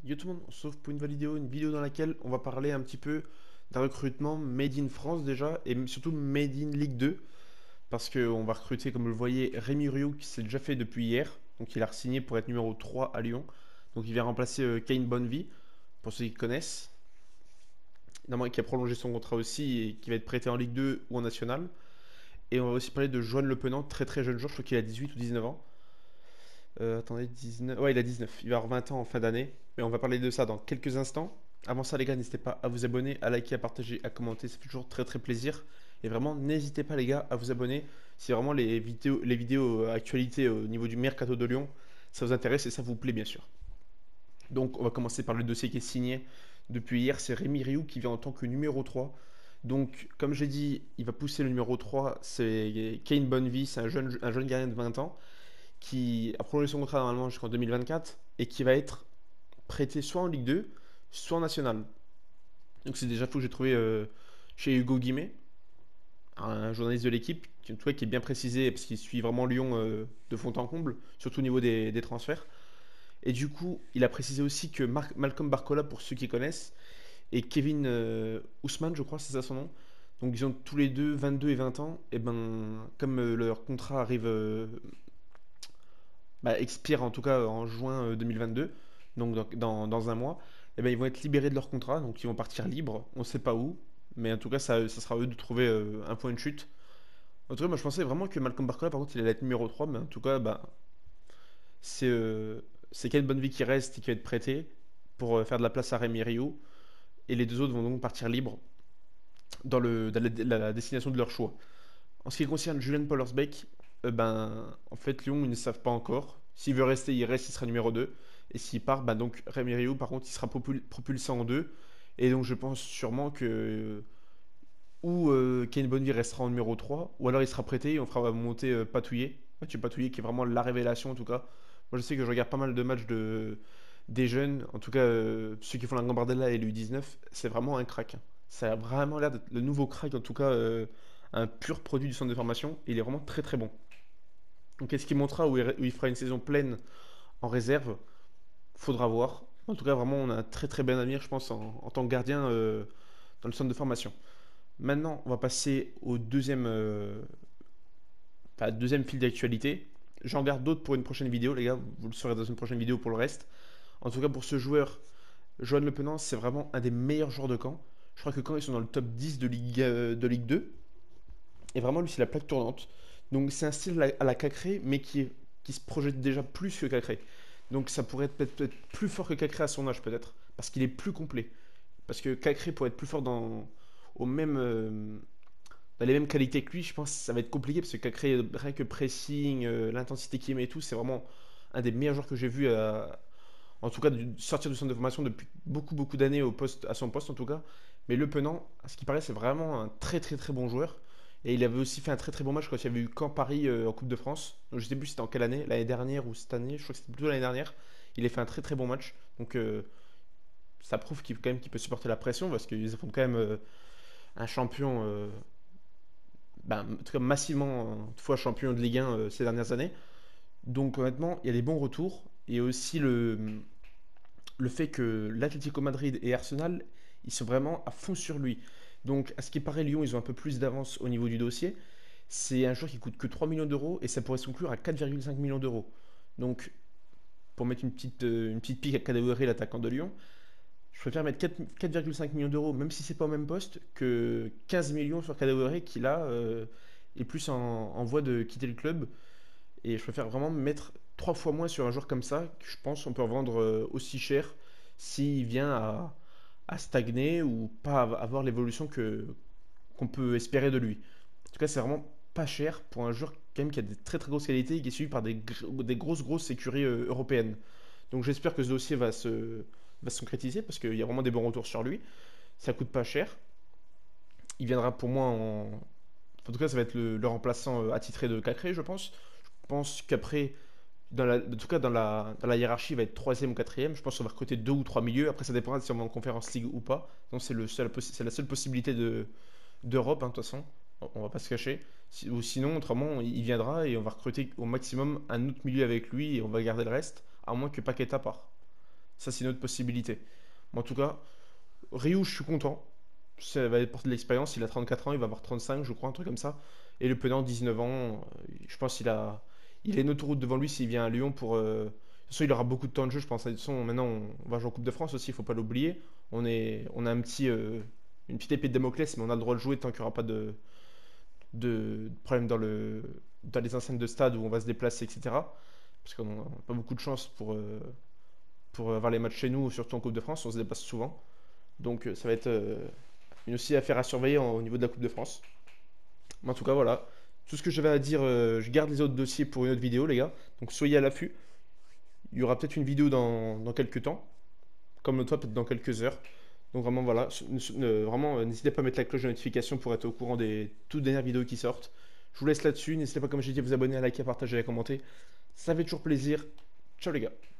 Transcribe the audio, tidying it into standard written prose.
Yo tout le monde, on se retrouve pour une vidéo dans laquelle on va parler un petit peu d'un recrutement made in France déjà, et surtout made in Ligue 2, parce qu'on va recruter, comme vous le voyez, Rémi Rioux, qui s'est déjà fait depuis hier, donc il a re-signé pour être numéro 3 à Lyon, donc il vient remplacer Kane Bonnevie, pour ceux qui connaissent, normalement qui a prolongé son contrat aussi, et qui va être prêté en Ligue 2 ou en National, et on va aussi parler de Joanne Le Penant, très très jeune joueur, je crois qu'il a 18 ou 19 ans. Attendez, 19. Ouais, il a 19. Il va avoir 20 ans en fin d'année. Mais on va parler de ça dans quelques instants. Avant ça, les gars, n'hésitez pas à vous abonner, à liker, à partager, à commenter. Ça fait toujours très très plaisir. Et vraiment, n'hésitez pas, les gars, à vous abonner. Si vraiment les vidéos actualités au niveau du mercato de Lyon, ça vous intéresse et ça vous plaît, bien sûr. Donc, on va commencer par le dossier qui est signé depuis hier. C'est Rémi Rioux qui vient en tant que numéro 3. Donc, comme j'ai dit, il va pousser le numéro 3. C'est Kane Bonnevie. C'est un jeune gardien de 20 ans qui a prolongé son contrat normalement jusqu'en 2024 et qui va être prêté soit en Ligue 2, soit en National. Donc c'est déjà tout que j'ai trouvé chez Hugo Guimet, un journaliste de l'équipe, qui est bien précisé parce qu'il suit vraiment Lyon de fond en comble, surtout au niveau des transferts. Et du coup, il a précisé aussi que Malcolm Barcola, pour ceux qui connaissent, et Kevin Ousmane, je crois, c'est ça son nom. Donc ils ont tous les deux 22 et 20 ans. Et ben, comme leur contrat arrive expire en tout cas en juin 2022, donc dans un mois, et ben, ils vont être libérés de leur contrat, donc ils vont partir libres, on ne sait pas où, mais en tout cas ça sera à eux de trouver un point de chute. En tout cas, moi je pensais vraiment que Malcolm Barcola, par contre, il allait être numéro 3, mais en tout cas, c'est c'est Ken Bonnevie qui reste et qui va être prêté pour faire de la place à Rémi Rioux, et les deux autres vont donc partir libres dans la destination de leur choix. En ce qui concerne Julian Pollersbeck, en fait, Lyon, ils ne savent pas encore. S'il veut rester, il reste, il sera numéro 2. Et s'il part, donc Rémi Rioux, par contre, il sera propulsé en 2. Et donc, je pense sûrement que ou Kane Bonnevie restera en numéro 3, ou alors il sera prêté et on fera monter Patouillet. Mathieu Patouillet, qui est vraiment la révélation, en tout cas. Moi, je sais que je regarde pas mal de matchs des jeunes, en tout cas, ceux qui font la Gambardella et l'U19, c'est vraiment un crack. Ça a vraiment l'air d'être le nouveau crack, en tout cas, un pur produit du centre de formation. Et il est vraiment très très bon. Donc est-ce qu'il montera où il fera une saison pleine en réserve? Faudra voir. En tout cas, vraiment, on a un très très bon avenir, je pense, en tant que gardien dans le centre de formation. Maintenant, on va passer au deuxième fil d'actualité. J'en garde d'autres pour une prochaine vidéo, les gars. Vous le saurez dans une prochaine vidéo pour le reste. En tout cas, pour ce joueur, Johan Le Penant, c'est vraiment un des meilleurs joueurs de Caen. Je crois que Caen, ils sont dans le top 10 de Ligue 2. Et vraiment, lui, c'est la plaque tournante. Donc, c'est un style à la Cacré, mais qui se projette déjà plus que Cacré. Donc, ça pourrait être peut-être plus fort que Cacré à son âge, peut-être. Parce qu'il est plus complet. Parce que Cacré, pour être plus fort au même, dans les mêmes qualités que lui, je pense que ça va être compliqué. Parce que Cacré, rien que pressing, l'intensité qu'il met et tout, c'est vraiment un des meilleurs joueurs que j'ai vu en tout cas sortir du centre de formation depuis beaucoup beaucoup d'années à son poste en tout cas. Mais Le Penant, à ce qui paraît, c'est vraiment un très très très bon joueur. Et il avait aussi fait un très très bon match quand il y avait eu Caen-Paris en Coupe de France. Donc je sais plus c'était en quelle année, l'année dernière ou cette année, je crois que c'était plutôt l'année dernière. Il a fait un très très bon match. Donc ça prouve quand même qu'il peut supporter la pression parce qu'ils affrontent quand même un champion, en tout cas massivement fois champion de Ligue 1 ces dernières années. Donc honnêtement, il y a des bons retours. Et aussi le fait que l'Atlético Madrid et Arsenal, ils sont vraiment à fond sur lui. Donc, à ce qui paraît, Lyon, ils ont un peu plus d'avance au niveau du dossier. C'est un joueur qui coûte que 3 millions d'euros et ça pourrait se conclure à 4,5 millions d'euros. Donc, pour mettre une petite pique à Kadewere, l'attaquant de Lyon, je préfère mettre 4,5 millions d'euros, même si c'est pas au même poste, que 15 millions sur Kadewere qui là est plus en voie de quitter le club. Et je préfère vraiment mettre 3 fois moins sur un joueur comme ça, que je pense qu'on peut revendre aussi cher s'il vient à stagner ou pas avoir l'évolution qu'on peut espérer de lui. En tout cas, c'est vraiment pas cher pour un joueur quand même qui a des très très grosses qualités et qui est suivi par des grosses grosses écuries européennes. Donc j'espère que ce dossier va se concrétiser parce qu'il y a vraiment des bons retours sur lui. Ça coûte pas cher. Il viendra pour moi en tout cas, ça va être le remplaçant attitré de Cacré, je pense. Je pense qu'après, en tout cas dans la hiérarchie, il va être troisième ou quatrième. Je pense qu'on va recruter deux ou trois milieux. Après, ça dépendra si on va en conférence League ou pas. Donc c'est la seule possibilité d'Europe, hein, de toute façon. On va pas se cacher. Ou sinon, autrement, il viendra et on va recruter au maximum un autre milieu avec lui et on va garder le reste, à moins que Paqueta part. Ça, c'est une autre possibilité. Mais en tout cas, Ryu, je suis content. Ça va apporter de l'expérience. Il a 34 ans, il va avoir 35, je crois, un truc comme ça. Et le Penant, 19 ans, je pense il a une autoroute devant lui s'il vient à Lyon pour. De toute façon, il aura beaucoup de temps de jeu, je pense. De toute façon, maintenant, on va jouer en Coupe de France aussi, il faut pas l'oublier. On a une petite épée de Damoclès, mais on a le droit de jouer tant qu'il n'y aura pas de problème dans les enceintes de stade où on va se déplacer, etc. Parce qu'on n'a pas beaucoup de chance pour avoir les matchs chez nous, surtout en Coupe de France, on se déplace souvent. Donc ça va être une aussi affaire à surveiller au niveau de la Coupe de France. Mais en tout cas, voilà. Tout ce que j'avais à dire, je garde les autres dossiers pour une autre vidéo, les gars. Donc soyez à l'affût. Il y aura peut-être une vidéo dans quelques temps, comme le toi, peut-être dans quelques heures. Donc vraiment, voilà. Vraiment, n'hésitez pas à mettre la cloche de notification pour être au courant des toutes dernières vidéos qui sortent. Je vous laisse là-dessus. N'hésitez pas, comme j'ai dit, à vous abonner, à liker, à partager, à commenter. Ça fait toujours plaisir. Ciao les gars.